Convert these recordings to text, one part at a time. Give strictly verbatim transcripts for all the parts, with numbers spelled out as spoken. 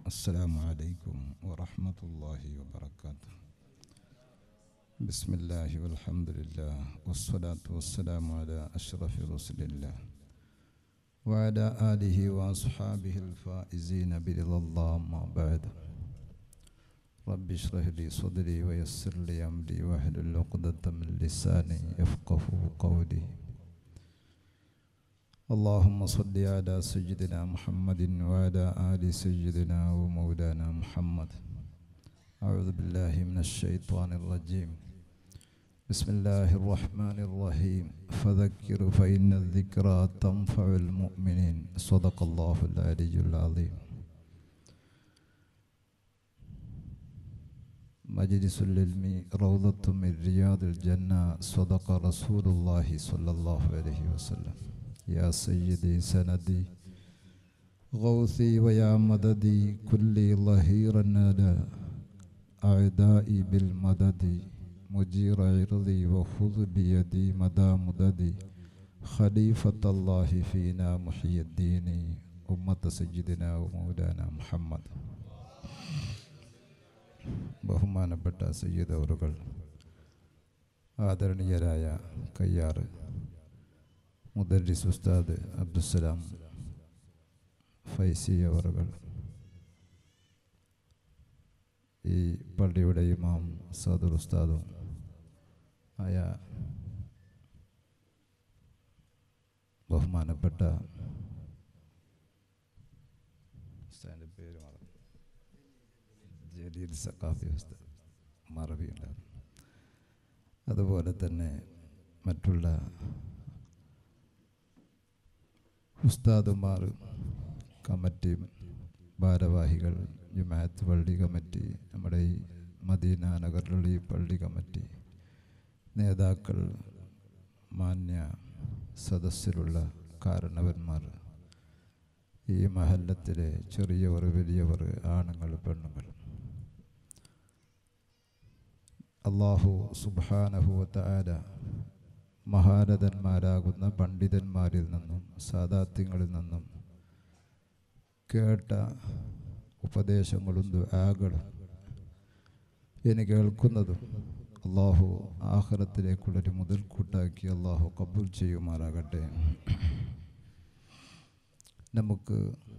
السلام عليكم ورحمة الله وبركاته. بسم الله والحمد لله والصلاة والسلام على أشرف رسل الله وعلى آله وأصحابه الفائزين برضا الله. ما بعد، رب اشرح لي صدري ويسر لي أمري واحلل عقدة من لساني يفقهوا قولي. اللهم صل على سيدنا محمد وعلى آل سيدنا ومولانا محمد. أعوذ بالله من الشيطان الرجيم. بسم الله الرحمن الرحيم. فذكر فإن الذكرى تنفع المؤمنين. صدق الله العلي العظيم. مجلس العلم روضة من رياض الجنة. صدق رسول الله صلى الله عليه وسلم. يا سيدي سندي غوثي ويا مددي كلي ظهيرا على أعدائي بالمدد مجير عرضي وخذ بيدي مدى مددي خليفة الله فينا محيي الدين أمة سيدنا ومولانا محمد. ബഹുമാനപ്പെട്ട സയ്യിദ് അവറുകൾ, ആദരണീയരായ കയ്യാറ് മുദർരിസ് ഉസ്താദ് അബ്ദുസ്സലാം ഫൈസി അവറുകൾ, ഈ പള്ളിയുടെ ഇമാം സദർ ഉസ്താദും ആയ ബഹുമാനപ്പെട്ട ഉസ്താദിൻ്റെ പേര് മറന്നു, ജലീൽ സഖാഫി ഉസ്താദ് മറവി ഉണ്ടായിരുന്നു. അതുപോലെ തന്നെ മറ്റുള്ള ഉസ്താദുമാർ, കമ്മിറ്റി ഭാരവാഹികൾ, ജുമാഅത്ത് പള്ളി കമ്മിറ്റി, നമ്മുടെ ഈ മദീന നഗറിലുള്ള ഈ പള്ളി കമ്മിറ്റി നേതാക്കൾ, മാന്യ സദസ്സിലുള്ള കാരണവന്മാർ, ഈ മഹല്ലത്തിലെ ചെറിയവർ വലിയവർ, ആണുങ്ങൾ പെണ്ണുങ്ങൾ, അല്ലാഹു സുബ്ഹാനഹു വ തആല മഹാരഥന്മാരാകുന്ന പണ്ഡിതന്മാരിൽ നിന്നും സാദാത്യങ്ങളിൽ നിന്നും കേട്ട ഉപദേശങ്ങളും ദുആകളും ഇനി കേൾക്കുന്നതും അല്ലാഹു ആഖിറത്തിലേക്കുള്ളൊരു മുതൽക്കൂട്ടാക്കി അല്ലാഹു കബൂൽ ചെയ്യുമാറാകട്ടെ. നമുക്ക്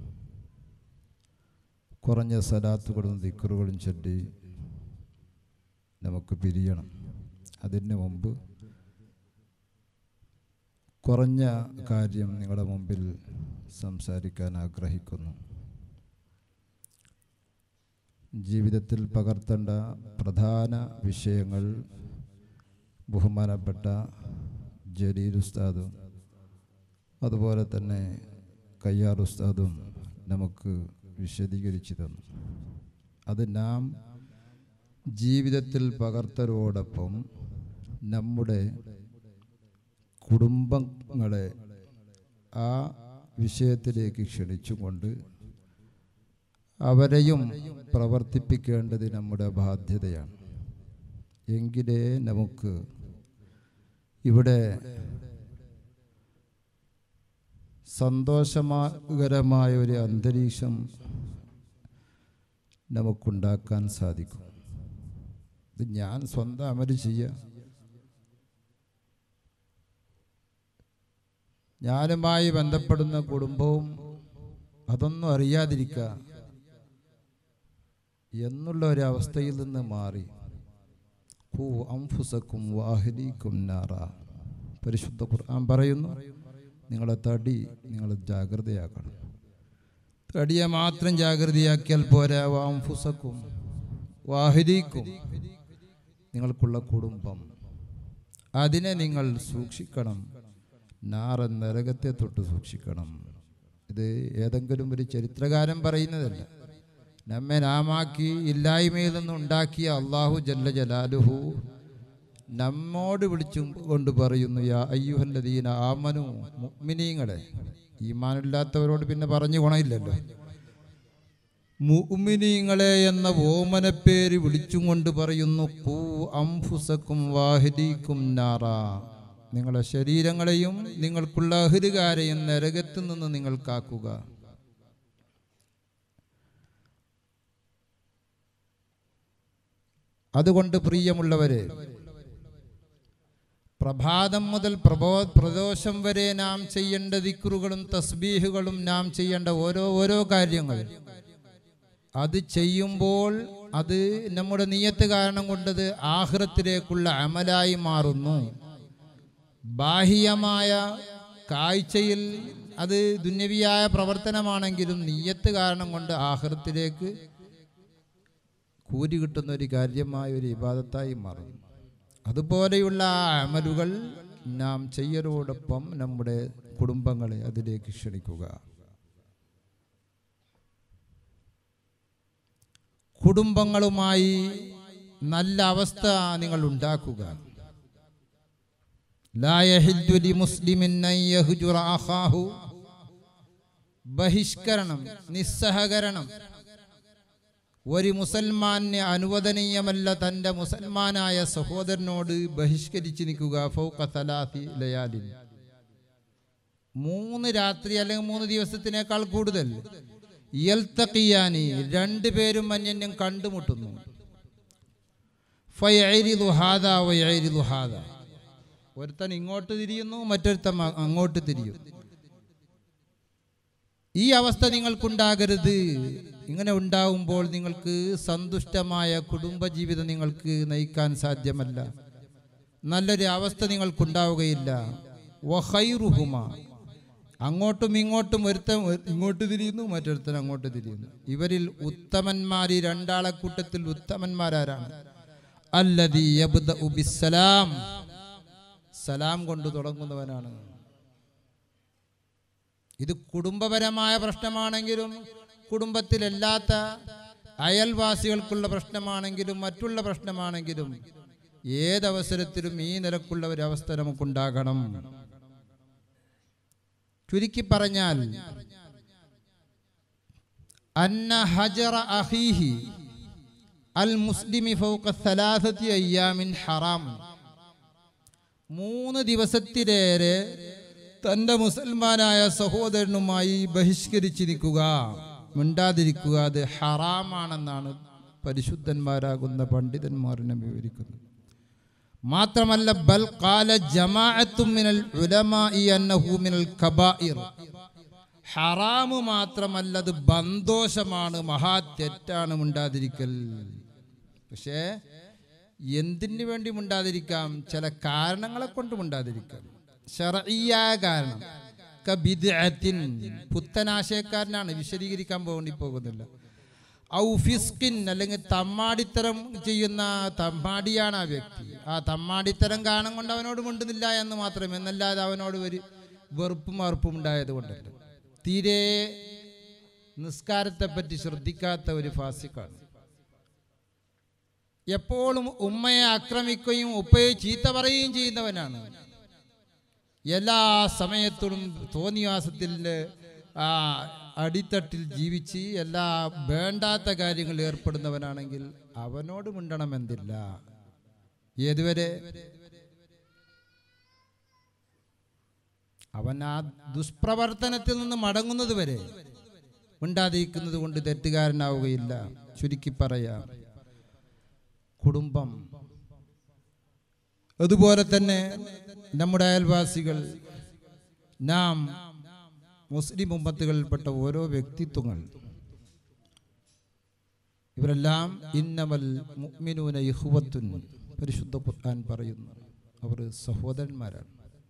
കുറഞ്ഞ സലാത്തുകളും ദിക്റുകളും ചൊല്ലി നമുക്ക് പിരിയണം. അതിന് മുമ്പ് കുറഞ്ഞ കാര്യം നിങ്ങളുടെ മുമ്പിൽ സംസാരിക്കാൻ ആഗ്രഹിക്കുന്നു. ജീവിതത്തിൽ പകർത്തേണ്ട പ്രധാന വിഷയങ്ങൾ ബഹുമാനപ്പെട്ട ജലീൽ ഉസ്താദും അതുപോലെ തന്നെ കയ്യാർ ഉസ്താദും നമുക്ക് വിശദീകരിച്ചു തന്നു. അത് നാം ജീവിതത്തിൽ പകർത്തലോടൊപ്പം നമ്മുടെ കുടുംബങ്ങളെ ആ വിഷയത്തിലേക്ക് ക്ഷണിച്ചുകൊണ്ട് അവരെയും പ്രവർത്തിപ്പിക്കേണ്ടത് നമ്മുടെ ബാധ്യതയാണ്. എങ്കിലേ നമുക്ക് ഇവിടെ സന്തോഷകരമായ ഒരു അന്തരീക്ഷം നമുക്കുണ്ടാക്കാൻ സാധിക്കും. ഇത് ഞാൻ സ്വന്തം അമല് ചെയ്യുക, ഞാനുമായി ബന്ധപ്പെടുന്ന കുടുംബവും അതൊന്നും അറിയാതിരിക്കുക എന്നുള്ള ഒരവസ്ഥയിൽ നിന്ന് മാറി ഖൂ അൻഫുസക്കും വഅഹ്ലീകും നാറ. പരിശുദ്ധ ഖുർആൻ പറയുന്നു, നിങ്ങളെ തടി നിങ്ങൾ ജാഗ്രതയാക്കണം. തടിയെ മാത്രം ജാഗ്രതയാക്കിയാൽ പോരാ, വഅൻഫുസക്കും വഅഹ്ലീകും, നിങ്ങൾക്കുള്ള കുടുംബം അതിനെ നിങ്ങൾ സൂക്ഷിക്കണം. നാറൻ നരകത്തെ തൊട്ട് സൂക്ഷിക്കണം. ഇത് ഏതെങ്കിലും ഒരു ചരിത്രകാരൻ പറയുന്നതല്ല. നമ്മെ നാമാക്കി ഇല്ലായ്മയിൽ നിന്ന് ഉണ്ടാക്കിയ അല്ലാഹു ജല്ല ജലാലുഹു നമ്മോട് വിളിച്ചു കൊണ്ട് പറയുന്നു, യാ അയ്യുഹല്ലദീന ആമനു, മുഅ്മിനീങ്ങളെ. ഈമാനില്ലാത്തവരോട് പിന്നെ പറഞ്ഞു ഗുണമില്ലല്ലോ. മുഅ്മിനീങ്ങളെ എന്ന ഓമനപ്പേര് വിളിച്ചും കൊണ്ട് പറയുന്നു, ഖൂ അൻഫുസക്കും വഅഹ്ലീകും നാറ, നിങ്ങളുടെ ശരീരങ്ങളെയും നിങ്ങൾക്കുള്ള അഹ്ലുകാരെയും നരകത്തിൽ നിന്ന് നിങ്ങൾ കാക്കുക. അതുകൊണ്ട് പ്രിയമുള്ളവരെ, പ്രഭാതം മുതൽ പ്രബോ പ്രദോഷം വരെ നാം ചെയ്യേണ്ട ദിക്റുകളും തസ്ബീഹുകളും നാം ചെയ്യേണ്ട ഓരോ ഓരോ കാര്യങ്ങൾ അത് ചെയ്യുമ്പോൾ അത് നമ്മുടെ നിയ്യത്ത് കാരണം കൊണ്ടത് ആഖിറത്തിലേക്കുള്ള അമലായി മാറുന്നു. ബാഹ്യമായ കാഴ്ചയിൽ അത് ദുന്യവിയായ പ്രവർത്തനമാണെങ്കിലും നിയ്യത്ത് കാരണം കൊണ്ട് ആഖിറത്തിലേക്ക് കൂലി കിട്ടുന്ന ഒരു കാര്യമായ ഒരു ഇബാദത്തായി മാറും. അതുപോലെയുള്ള ആ അമലുകൾ നാം ചെയ്യലോടൊപ്പം നമ്മുടെ കുടുംബങ്ങളെ അതിലേക്ക് ക്ഷണിക്കുക. കുടുംബങ്ങളുമായി നല്ല അവസ്ഥ നിങ്ങൾ ഉണ്ടാക്കുക. ലാ യഹില്ലു ലിമുസ്ലിമിൻ അൻ യഹ്ജുറ അഖാഹു, ബഹിഷ്കരണം, നിസ്സഹകരണം ഒരു മുസൽമാന് അനുവദനീയമല്ല. തൻ്റെ മുസൽമാനായ സഹോദരനോട് ബഹിഷ്കരിച്ച് നിൽക്കുക. ഫൗഖ സലാസി ലയാലിൻ, മൂന്ന് രാത്രി അല്ലെങ്കിൽ മൂന്ന് ദിവസത്തിനേക്കാൾ കൂടുതൽ. യൽതഖിയാനി, രണ്ടുപേരും അന്യന്യം കണ്ടുമുട്ടുന്നു. ഫയഅരിദു ഹാദാ വയഅരിദു ഹാദാ, ഒരുത്തൻ ഇങ്ങോട്ട് തിരിയുന്നു, മറ്റൊരുത്തൻ അങ്ങോട്ട് തിരിയും. ഈ അവസ്ഥ നിങ്ങൾക്കുണ്ടാകരുത്. ഇങ്ങനെ ഉണ്ടാവുമ്പോൾ നിങ്ങൾക്ക് സന്തുഷ്ടമായ കുടുംബജീവിതം നിങ്ങൾക്ക് നയിക്കാൻ സാധ്യമല്ല. നല്ലൊരു അവസ്ഥ നിങ്ങൾക്കുണ്ടാവുകയില്ല. വഖൈറുഹുമ, അങ്ങോട്ടും ഇങ്ങോട്ടും ഒരുത്തൻ ഇങ്ങോട്ട് തിരിയുന്നു, മറ്റൊരുത്തൻ അങ്ങോട്ട് തിരിയുന്നു. ഇവരിൽ ഉത്തമന്മാർ, ഈ രണ്ടാളെ കൂട്ടത്തിൽ ഉത്തമന്മാരാരാണ്? അല്ലദീ യബ്ദഉ ബിസ്സലാം, സലാം കൊണ്ട് തുടങ്ങുന്നവനാണ്. ഇത് കുടുംബപരമായ പ്രശ്നമാണെങ്കിലും, കുടുംബത്തിലല്ലാത്ത അയൽവാസികൾക്കുള്ള പ്രശ്നമാണെങ്കിലും, മറ്റുള്ള പ്രശ്നമാണെങ്കിലും, ഏതവസരത്തിലും ഈ നിലക്കുള്ള ഒരു അവസ്ഥ നമുക്കുണ്ടാകണം. ചുരുക്കി പറഞ്ഞാൽ, അന്ന ഹജറ അഖീഹി അൽ മുസ്ലിമി ഫൗഖ സലാസതി അയ്യാമിൻ ഹറാം, മൂന്ന് ദിവസത്തിലേറെ തൻ്റെ മുസൽമാനായ സഹോദരനുമായി ബഹിഷ്കരിച്ചിരിക്കുക, മിണ്ടാതിരിക്കുക, അത് ഹറാമാണെന്നാണ് പരിശുദ്ധന്മാരാകുന്ന പണ്ഡിതന്മാർ വിവരിക്കുന്നത്. മാത്രമല്ല, ബൽ ഖാല ജമാഅത്തും മിനൽ ഉലമാഇ അന്നഹു മിനൽ കബായിർ, ഹറാമു മാത്രമല്ല അത് ബന്ധോഷമാണ്, മഹാ തെറ്റാണ് മിണ്ടാതിരിക്കൽ. പക്ഷേ എന്തിനു വേണ്ടി മിണ്ടാതിരിക്കാം? ചില കാരണങ്ങളെ കൊണ്ട് മിണ്ടാതിരിക്കാം. ശർഈയായ കാരണം, കബിദ്അത്തിൻ, പുത്തനാശയക്കാരനാണ്, വിശദീകരിക്കാൻ പോകേണ്ടി പോകുന്നില്ല. ഔ ഫിസ്കിൻ, അല്ലെങ്കിൽ തമ്മാടിത്തരം ചെയ്യുന്ന തമ്മാടിയാണ് ആ വ്യക്തി. ആ തമ്മാടിത്തരം കാരണം കൊണ്ട് അവനോട് മിണ്ടുന്നില്ല എന്ന് മാത്രമേ, എന്നല്ലാതെ അവനോട് ഒരു വെറുപ്പും മറുപ്പും ഉണ്ടായത് കൊണ്ടല്ല. തീരെ നിസ്കാരത്തെപ്പറ്റി ശ്രദ്ധിക്കാത്ത ഒരു ഫാസിക്കാണ്. എപ്പോഴും ഉമ്മയെ ആക്രമിക്കുകയും ഉപ്പയെ ചീത്ത പറയുകയും ചെയ്യുന്നവനാണ്. എല്ലാ സമയത്തും തോന്നിവാസത്തിൻ്റെ ആ അടിത്തട്ടിൽ ജീവിച്ച് എല്ലാ വേണ്ടാത്ത കാര്യങ്ങൾ ഏർപ്പെടുന്നവനാണെങ്കിൽ അവനോട് മിണ്ടണമെന്നില്ല. ഏതുവരെ? അവൻ ആ ദുഷ്പ്രവർത്തനത്തിൽ നിന്ന് മടങ്ങുന്നത് വരെ. മിണ്ടാതിരിക്കുന്നത് കൊണ്ട് തെറ്റുകാരനാവുകയില്ല. ചുരുക്കി പറയാം, കുടുംബം, അതുപോലെ തന്നെ നമ്മുടെ അയൽവാസികൾ, നാം മുസ്ലിം ഉമ്മത്തുകളിൽപ്പെട്ട ഓരോ വ്യക്തിത്വങ്ങൾ, ഇവരെല്ലാം ഇന്നമൽ മുഅ്മിനൂന ഇഖ്വത്തുൻ, പരിശുദ്ധ ഖുർആൻ പറയുന്നു, അവർ സഹോദരന്മാരാണ്.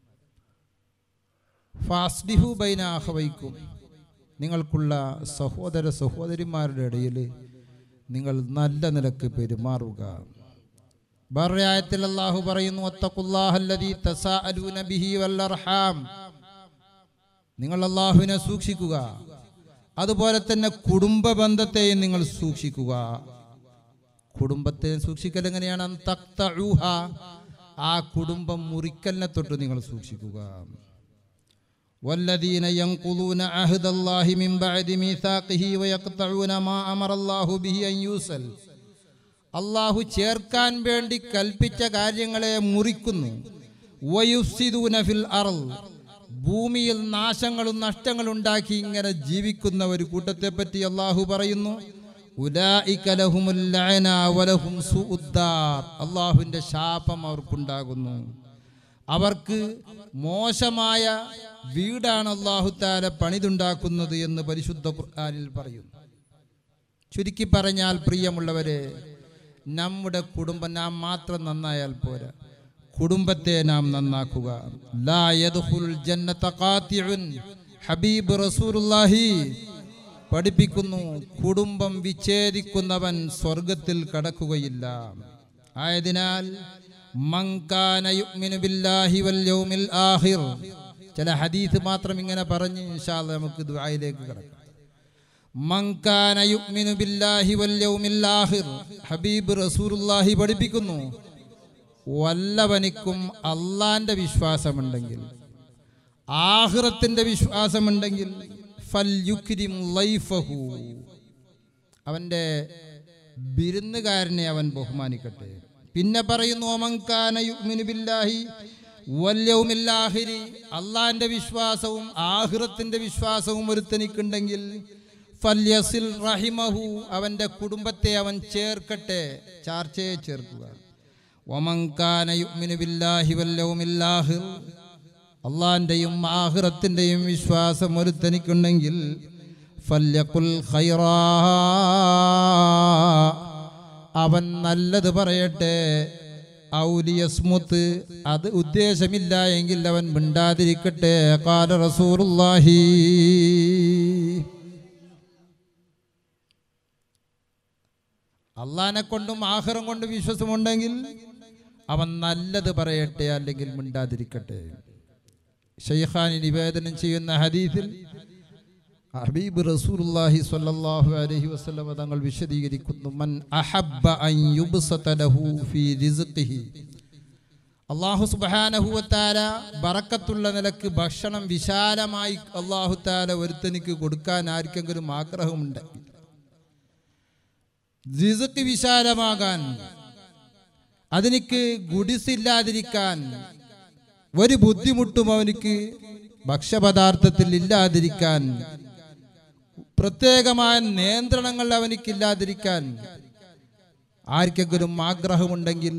ഫാസ്ലിഹു ബൈന അഖവൈക്കും, നിങ്ങൾക്കുള്ള സഹോദര സഹോദരിമാരുടെ ഇടയിൽ നിങ്ങൾ നല്ല നിലക്ക് പെരുമാറുക. ബർആയത്തിൽ അല്ലാഹു പറയുന്നു, വത്തഖുല്ലാഹല്ലദീ തസാഅലൂന ബിഹി വൽ അർഹാം, നിങ്ങൾ അല്ലാഹുവിനെ സൂക്ഷിക്കുക, അതുപോലെ തന്നെ കുടുംബ ബന്ധത്തെയും നിങ്ങൾ സൂക്ഷിക്കുക. കുടുംബത്തെ സൂക്ഷിക്കൽ എങ്ങനെയാണ്? തഖ്തഊഹ, ആ കുടുംബം മുറിക്കലിനെ തൊട്ട് നിങ്ങൾ സൂക്ഷിക്കുക. വല്ലദീന യൻഖുദൂന അഹ്ദല്ലാഹി മിൻ ബഅദി മീസാഖിഹി വയഖ്തഊന മാ അമറല്ലാഹു ബിഹി അൻ യൂസൽ, അല്ലാഹു ചേർക്കാൻ വേണ്ടി കൽപ്പിച്ച കാര്യങ്ങളെ മുറിക്കുന്നു. വയുഫ്സിദൂന ഫിൽ അർള്, ഭൂമിയിൽ നാശങ്ങളും നഷ്ടങ്ങളും ഉണ്ടാക്കി ഇങ്ങനെ ജീവിക്കുന്ന ഒരു കൂട്ടത്തെ പറ്റി അല്ലാഹു പറയുന്നു. ഉലൈക ലഹുമുൽ ലഅന വലഹും സൂഉദ്ദാർ. അല്ലാഹുവിൻ്റെ ശാപം അവർക്കുണ്ടാകുന്നു, അവർക്ക് മോശമായ വീടാണ് അല്ലാഹു തആല പണിതുണ്ടാക്കുന്നത് എന്ന് പരിശുദ്ധ ഖുർആനിൽ പറയുന്നു. ചുരുക്കി പറഞ്ഞാൽ പ്രിയമുള്ളവരെ, നമ്മുടെ കുടുംബം നാം മാത്രം നന്നായാൽ പോരാ, കുടുംബത്തെ നാം നന്നാക്കുക. ലാ യദ്ഖുലുൽ ജന്നത ഖാതിഉൻ. ഹബീബ് റസൂലുള്ളാഹി പഠിപ്പിക്കുന്നു, കുടുംബം വിച്ഛേദിക്കുന്നവൻ സ്വർഗത്തിൽ കടക്കുകയില്ല. ആയതിനാൽ മൻ കാന യുഅ്മിനു ബില്ലാഹി വൽ യൗമിൽ ആഖിർ. ചില ഹദീസ് മാത്രം ഇങ്ങനെ പറഞ്ഞ് ഇൻഷാ അല്ലാഹ് നമുക്ക് ദുആയിലേക്ക് കടക്കാം. മൻ കാന യുഅ്മിനു ബില്ലാഹി വൽ യൗമിൽ ആഖിർ. ഹബീബ് റസൂലുള്ളാഹി പഠിപ്പിക്കുന്നു, വല്ലവനിക്കും അള്ളാന്റെ വിശ്വാസമുണ്ടെങ്കിൽ, ആഖിറത്തിന്റെ വിശ്വാസമുണ്ടെങ്കിൽ, ഫൽയുക്രിം ലൈഫഹു, അവൻ്റെ വിരുന്നുകാരനെ അവൻ ബഹുമാനിക്കട്ടെ. പിന്നെ പറയുന്നു, മൻ കാന യുഅ്മിനു ബില്ലാഹി വൽ യൗമിൽ ആഖിർ. അള്ളാന്റെ വിശ്വാസവും ആഖിറത്തിന്റെ വിശ്വാസവും ഒരുത്തനിക്കുണ്ടെങ്കിൽ, ഫല്യസിൽ റഹിമഹു, അവൻ്റെ കുടുംബത്തെ അവൻ ചേർക്കട്ടെ, ചാർച്ചയെ ചേർക്കുക. വമൻ കാന യുഅ്മിനു ബില്ലാഹി വൽ യൗമിൽ ആഖിർ. അള്ളാന്റെയും ആഖിറത്തിന്റെയും വിശ്വാസം ഒരുത്തനിക്കുണ്ടെങ്കിൽ, ഫല്യഖുൽ ഖൈറാ, അവൻ നല്ലത് പറയട്ടെ. ഔലിയസ്മുത്ത്, അത് ഉദ്ദേശമില്ല എങ്കിൽ അവൻ മിണ്ടാതിരിക്കട്ടെ. ഖാല റസൂലുള്ളാഹി. അള്ളാനെ കൊണ്ടും ആഖിറം കൊണ്ടും വിശ്വാസമുണ്ടെങ്കിൽ അവൻ നല്ലത് പറയട്ടെ, അല്ലെങ്കിൽ മിണ്ടാതിരിക്കട്ടെ. ശൈഖാനി നിവേദനം ചെയ്യുന്ന ഹദീസിൽ ഹബീബ് റസൂലുള്ളാഹി സ്വല്ലല്ലാഹു അലൈഹി വസല്ലം തങ്ങൾ വിശദീകരിക്കുന്നു, മൻ അഹബ്ബ അൻ യുബ്സത ലഹു ഫീ റിസ്ഖിഹി. അല്ലാഹു സുബ്ഹാനഹു വ തആല ബറക്കത്തുള്ള നിലക്ക് ഭക്ഷണം വിശാലമായി അല്ലാഹു തആല ഒരുത്തനിക്ക് കൊടുക്കാൻ ആർക്കെങ്കിലും ആഗ്രഹമുണ്ട്, റിസ്ഖ് വിശാലമാകാൻ, അതിനിക്ക് ഗുഡിസില്ലാതിരിക്കാൻ, ഒരു ബുദ്ധിമുട്ടും അവനിക്ക് ഭക്ഷ്യപദാർത്ഥത്തിൽ ഇല്ലാതിരിക്കാൻ, പ്രത്യേകമായ നിയന്ത്രണങ്ങൾ അവനിക്കില്ലാതിരിക്കാൻ ആർക്കെങ്കിലും ആഗ്രഹമുണ്ടെങ്കിൽ,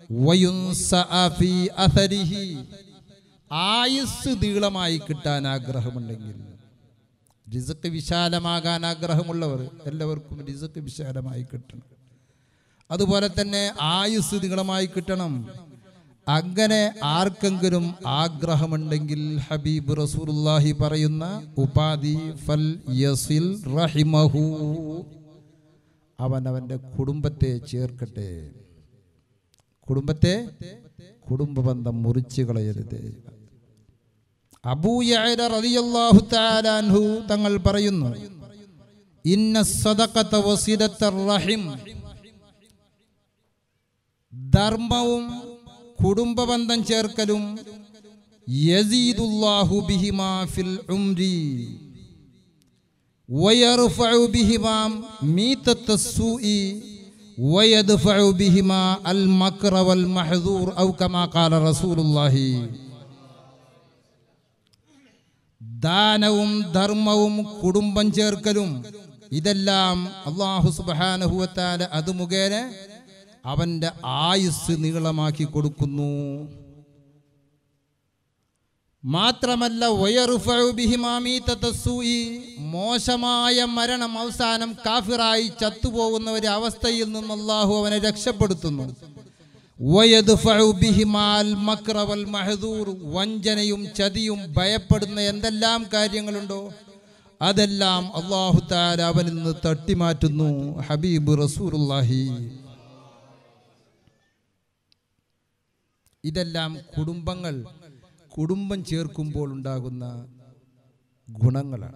ആയുസ് നീളമായി കിട്ടാൻ ആഗ്രഹമുണ്ടെങ്കിൽ, റിസ്ഖ് വിശാലമാകാൻ ആഗ്രഹമുള്ളവർ എല്ലാവർക്കും റിസ്ഖ് വിശാലമായി കിട്ടണം. അതുപോലെ തന്നെ ആയുസ് നീളമായി കിട്ടണം. അങ്ങനെ ആർക്കെങ്കിലും ആഗ്രഹമുണ്ടെങ്കിൽ ഹബീബ് റസൂലുള്ളാഹി പറയുന്ന ഉപാധി, ഫൽ യസിൽ റഹിമഹു, അവൻ അവൻ്റെ കുടുംബത്തെ ചേർക്കട്ടെ. കുടുംബത്തെ, കുടുംബ ബന്ധം മുറിച്ചു കളയരുത്. അബൂ യഅല റളിയല്ലാഹു തആല അൻഹു തങ്ങൾ പറയുന്നു, ഇന്ന സദഖത വസിലത്തർ റഹിം, ധർമ്മവും കുടുംബബന്ധം ചേർക്കലും, യസീദുല്ലാഹു ബിഹിമാ ഫിൽ ഉംരി വയർഫഉ ബിഹിമാ മീതത്തസ്സൂഇ വയദ്ഫഉ ബിഹിമാ അൽ മക്ര വൽ മഹ്ദൂർ ഔ കമാ ഖാല റസൂലുള്ളാഹി. ദാനവും ധർമ്മവും കുടുംബം ചേർക്കലും, ഇതെല്ലാം അല്ലാഹു സുബ്ഹാനഹു വ തആല അത് മുഖേന അവൻ്റെ ആയുസ് നീളമാക്കി കൊടുക്കുന്നു. മാത്രമല്ല, വയർഫഉ ബിഹിമാ മീതത്തസ്സൂഇ, മോശമായ മരണം, അവസാനം കാഫിറായി ചത്തുപോകുന്ന ഒരു അവസ്ഥയിൽ നിന്ന് അല്ലാഹു അവനെ രക്ഷപ്പെടുത്തുന്നു. വയദ്ഫഉ ബിഹിമാ അൽ മക്ര വൽ മഹ്ദൂർ, വഞ്ചനയും ചതിയും ഭയപ്പെടുന്ന എന്തെല്ലാം കാര്യങ്ങളുണ്ടോ അതെല്ലാം അല്ലാഹു തആല അവനിൽ നിന്ന് തട്ടിമാറ്റുന്നു. ഹബീബ് റസൂലുള്ളാഹി. ഇതെല്ലാം കുടുംബങ്ങൾ കുടുംബം ചേർക്കുമ്പോൾ ഉണ്ടാകുന്ന ഗുണങ്ങളാണ്.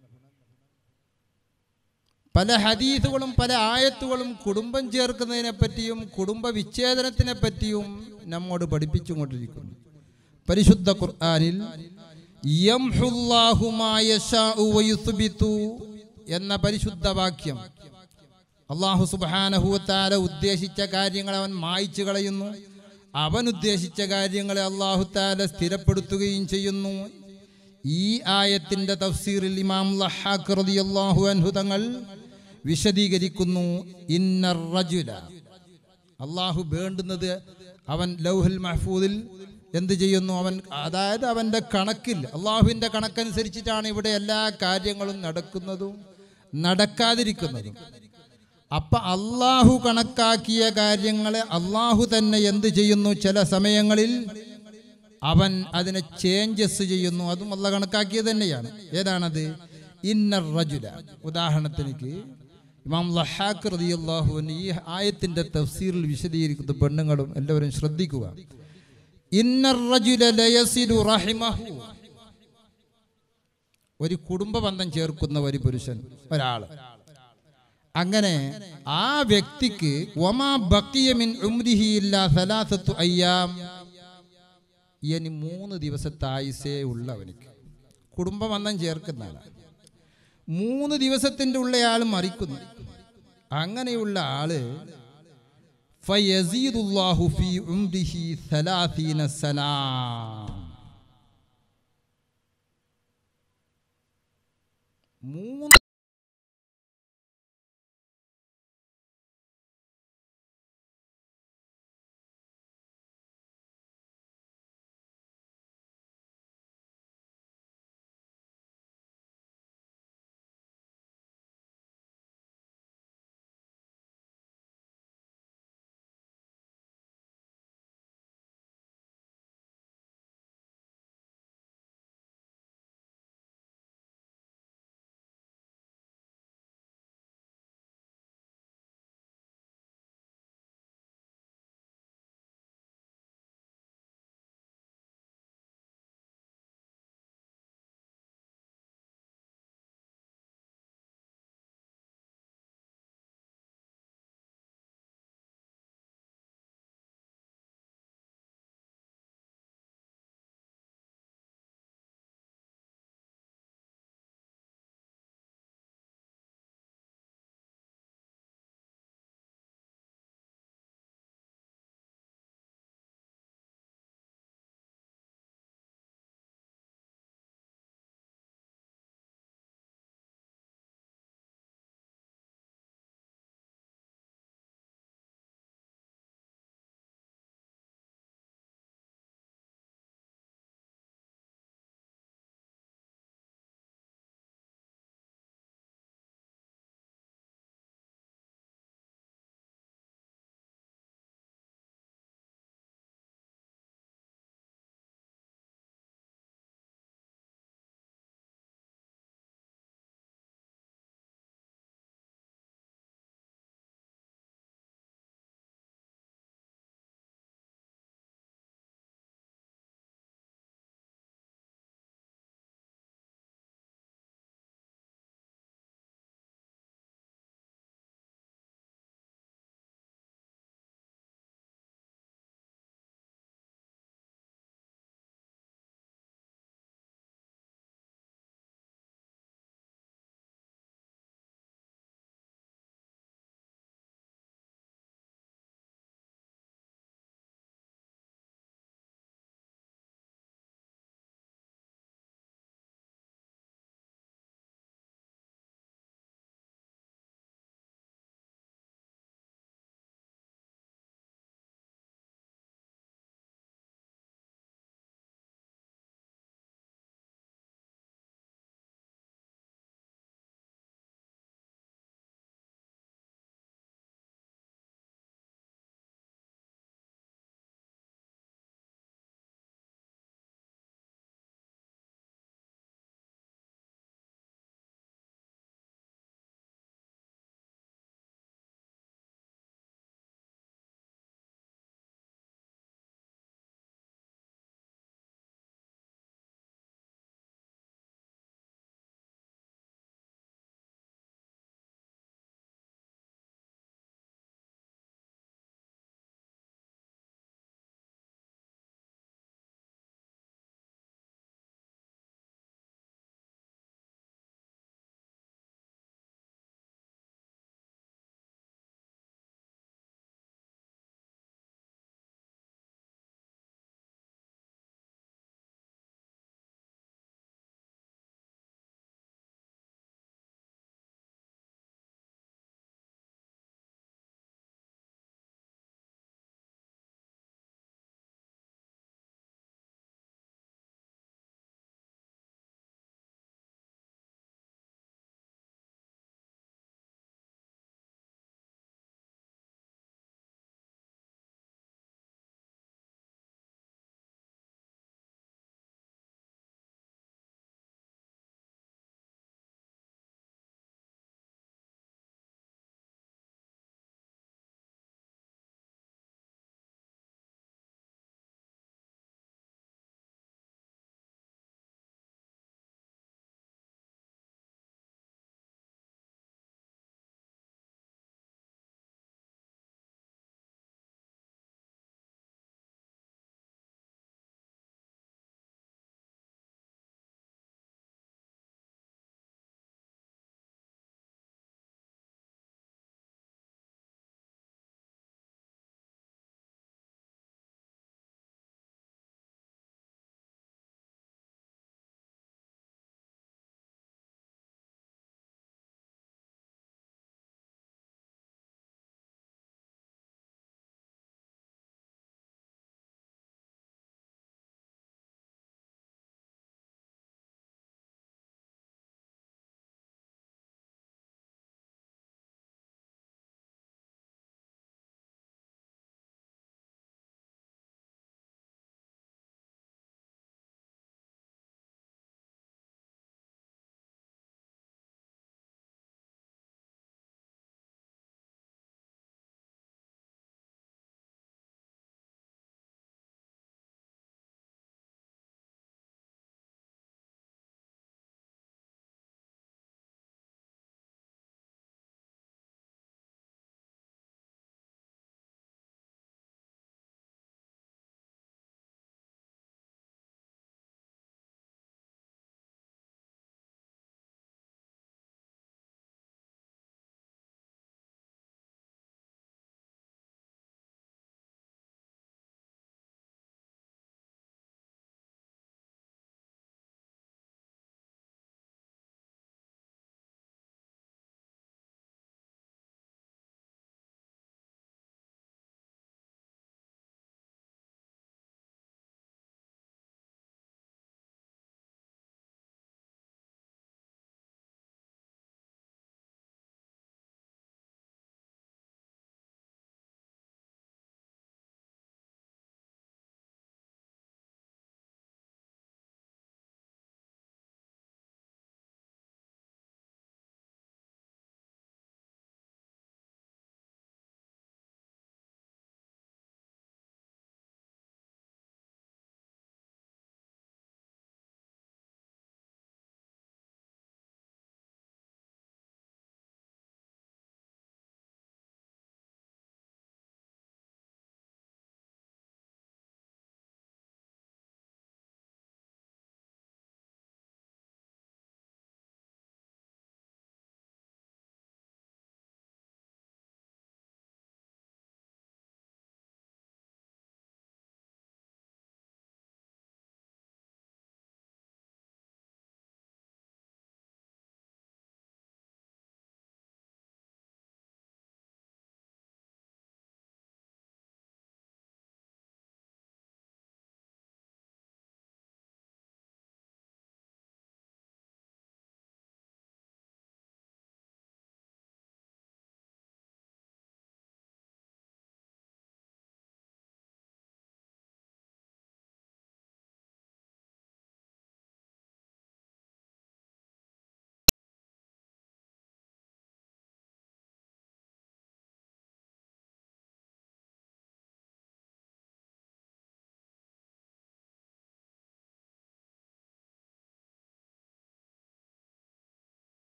പല ഹദീസുകളും പല ആയത്തുകളും കുടുംബം ചേർക്കുന്നതിനെ പറ്റിയും കുടുംബ വിച്ഛേദനത്തിനെ പറ്റിയും നമ്മോട് പഠിപ്പിച്ചുകൊണ്ടിരിക്കുന്നു. പരിശുദ്ധ ഖുർആനിൽ യംഹുല്ലാഹു മാ യശാഉ വയുസ്ബിതു എന്ന പരിശുദ്ധ വാക്യം, അല്ലാഹു സുബ്ഹാനഹു വ തആല ഉദ്ദേശിച്ച കാര്യങ്ങൾ അവൻ മായ്ച്ചു കളയുന്നു, അവൻ ഉദ്ദേശിച്ച കാര്യങ്ങളെ അല്ലാഹു തആല സ്ഥിരപ്പെടുത്തുകയും ചെയ്യുന്നു. ഈ ആയത്തിന്റെ തഫ്സീറിൽ ഇമാം ലഹാഖ് റളിയല്ലാഹു അൻഹു തങ്ങൾ വിശദീകരിക്കുന്നു. ഇന്നർ റജുല, അള്ളാഹു വേണ്ടുന്നത് അവൻ ലൗഹുൽ മഹ്ഫൂദിൽ എന്ത് ചെയ്യുന്നു? അവൻ അതായത് അവൻ്റെ കണക്കിൽ, അള്ളാഹുവിൻ്റെ കണക്കനുസരിച്ചിട്ടാണ് ഇവിടെ എല്ലാ കാര്യങ്ങളും നടക്കുന്നതും നടക്കാതിരിക്കുന്നതും. അപ്പം അള്ളാഹു കണക്കാക്കിയ കാര്യങ്ങളെ അള്ളാഹു തന്നെ എന്ത് ചെയ്യുന്നു? ചില സമയങ്ങളിൽ അവൻ അതിനെ ചേഞ്ചസ് ചെയ്യുന്നു. അതും അള്ളാഹു കണക്കാക്കിയത് തന്നെയാണ്. ഏതാണത്? ഇന്നർ റജുല. ഉദാഹരണത്തിലേക്ക് ഇമാം ലഹാഖ് റളിയല്ലാഹു അൻഹു ഈ ആയത്തിൻ്റെ തഫ്സീറിൽ വിശദീകരിക്കുന്ന പെണ്ണുങ്ങളും എല്ലാവരും ശ്രദ്ധിക്കുക. ഇന്നർ റജുല ലയസിലു റഹിമഹു, ഒരു കുടുംബ ബന്ധം ചേർക്കുന്ന ഒരു പുരുഷൻ, ഒരാൾ, അങ്ങനെ ആ വ്യക്തിക്ക് വമാ ബഖിയ മിൻ ഉംരിഹി ഇല്ലാ സലാസത്തു അയ്യാം, ഇനി മൂന്ന് ദിവസത്തെ ആയുസേ ഉള്ള അവനിക്ക്, കുടുംബ ബന്ധം ചേർക്കുന്ന ആളാണ്, മൂന്ന് ദിവസത്തിൻ്റെ ഉള്ളയാൾ മരിക്കുന്നു. അങ്ങനെയുള്ള ആള് ഫയസീദുല്ലാഹു ഫീ ഉംരിഹി സലാസീന സനാ, മൂന്ന്